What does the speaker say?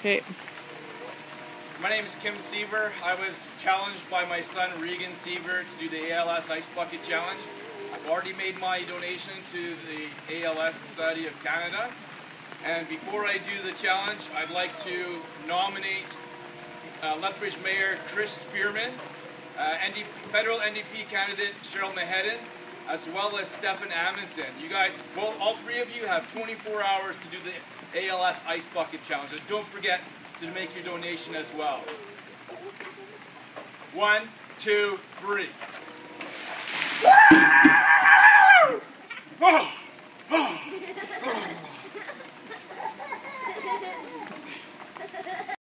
Okay. My name is Kim Siever. I was challenged by my son Regan Siever to do the ALS Ice Bucket Challenge. I've already made my donation to the ALS Society of Canada. And before I do the challenge, I'd like to nominate Lethbridge Mayor Chris Spearman, federal NDP candidate Cheryl Mahedin, as well as Stefan Amundsen. You guys, all three of you have 24 hours to do the ALS Ice Bucket Challenge. And don't forget to make your donation as well. 1, 2, 3. Whoa!